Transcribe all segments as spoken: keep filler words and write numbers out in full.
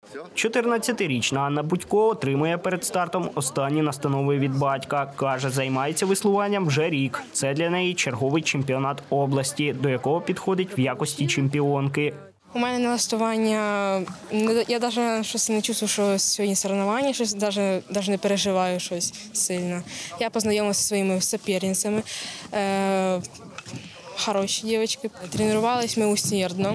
чотирнадцятирічна Анна Будько отримує перед стартом останні настанови від батька. Каже, займається веслуванням вже рік. Це для неї черговий чемпіонат області, до якого підходить в якості чемпіонки. У мене налаштування, я навіть щось не чувствую, що сьогодні соревнування, щось навіть, навіть не переживаю щось сильно. Я познайомилася зі своїми суперницями. Е, хороші дівчатки. Тренувалися ми усердно.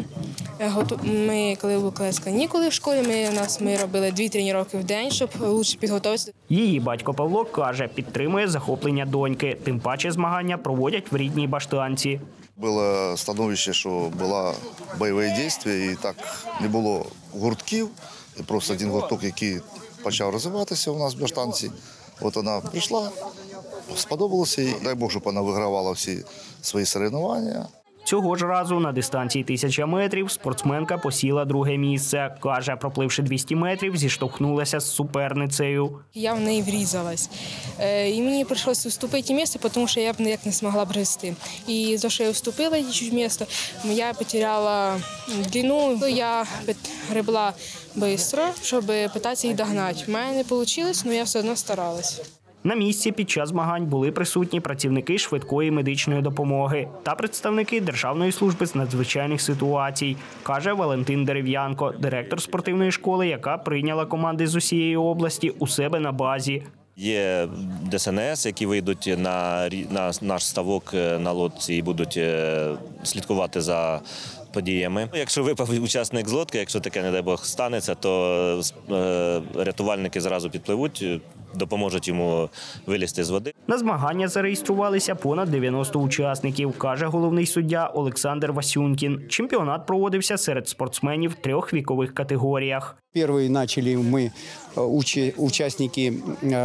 Ми, коли були канікули в школі, ми, нас, ми робили дві тренування в день, щоб краще підготуватися. Її батько Павло каже, підтримує захоплення доньки. Тим паче змагання проводять в рідній Баштанці. Було становище, що було бойові дії, і так не було гуртків. І просто один гурток, який почав розвиватися у нас в Баштанці. От вона прийшла, сподобалося їй. Дай Бог, щоб вона вигравала всі свої соревнування. Цього ж разу на дистанції тисяча метрів спортсменка посіла друге місце. Каже, пропливши двісті метрів, зіштовхнулася з суперницею. Я в неї врізалась. І мені прийшлося вступити в місце, тому що я б ніяк не змогла грести. І за що я вступила в місце, я потеряла длину. Я гребла швидко, щоб питатися їх догнати. У мене не вийшло, але я все одно старалась. На місці під час змагань були присутні працівники швидкої медичної допомоги та представники Державної служби з надзвичайних ситуацій, каже Валентин Дерев'янко, директор спортивної школи, яка прийняла команди з усієї області у себе на базі. Є Де Ес Ен Ес, які вийдуть на, на наш ставок на лодці і будуть слідкувати за подіями. Якщо випав учасник з лодки, якщо таке, не дай Бог, станеться, то рятувальники зразу підпливуть, допоможуть йому вилізти з води. На змагання зареєструвалися понад дев'яносто учасників, каже головний суддя Олександр Васюнькін. Чемпіонат проводився серед спортсменів в трьох вікових категоріях. Перші почали ми учасники.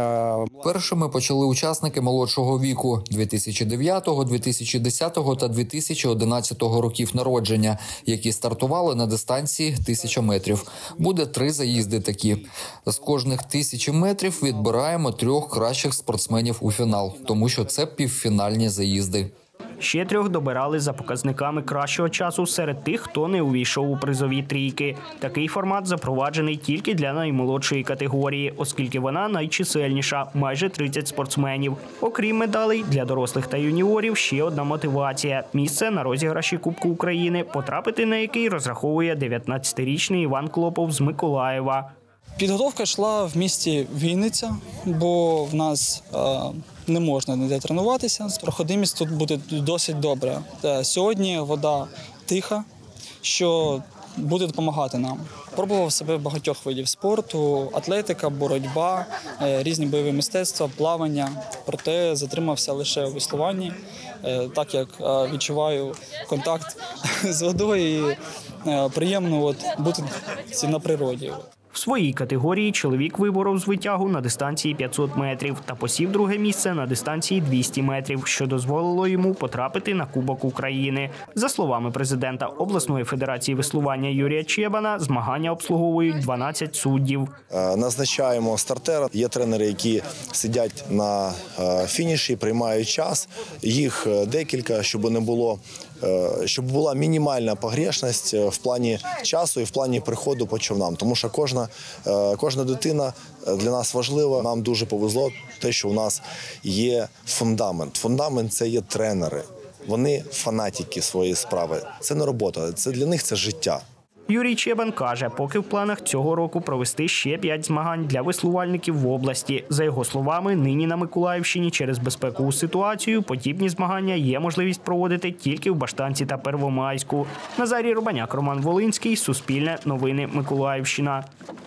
Першими почали учасники молодшого віку дві тисячі дев'ятого, дві тисячі десятого та дві тисячі одинадцятого років народження, які стартували на дистанції тисяча метрів. Буде три заїзди такі. З кожних тисячі метрів відбираємо трьох кращих спортсменів у фінал, тому що це півфінальні заїзди. Ще трьох добирали за показниками кращого часу серед тих, хто не увійшов у призові трійки. Такий формат запроваджений тільки для наймолодшої категорії, оскільки вона найчисельніша – майже тридцять спортсменів. Окрім медалей, для дорослих та юніорів ще одна мотивація – місце на розіграші Кубку України, потрапити на який розраховує дев'ятнадцятирічний Іван Клопов з Миколаєва. Підготовка йшла в місті Вінниця, бо в нас е, не можна ніде тренуватися. Проходимість тут буде досить добре. Сьогодні вода тиха, що буде допомагати нам. Пробував себе в багатьох видів спорту, атлетика, боротьба, е, різні бойові мистецтва, плавання. Проте затримався лише у веслуванні, е, так як е, відчуваю контакт з водою і е, приємно от, бути на природі. В своїй категорії чоловік виборов з витягу на дистанції п'ятсот метрів та посів друге місце на дистанції двісті метрів, що дозволило йому потрапити на Кубок України. За словами президента обласної федерації веслування Юрія Чебана, змагання обслуговують дванадцять суддів. Назначаємо стартера. Є тренери, які сидять на фініші, приймають час. Їх декілька, щоб не було, щоб була мінімальна погрешність в плані часу і в плані приходу по човнам. Тому що кожна Кожна дитина для нас важлива. Нам дуже повезло те, що у нас є фундамент. Фундамент – це є тренери. Вони фанатики своєї справи. Це не робота, це для них це життя. Юрій Чебан каже, поки в планах цього року провести ще п'ять змагань для веслувальників в області. За його словами, нині на Миколаївщині через безпекову ситуацію подібні змагання є можливість проводити тільки в Баштанці та Первомайську. Назарій Рубаняк, Роман Волинський, Суспільне, Новини, Миколаївщина.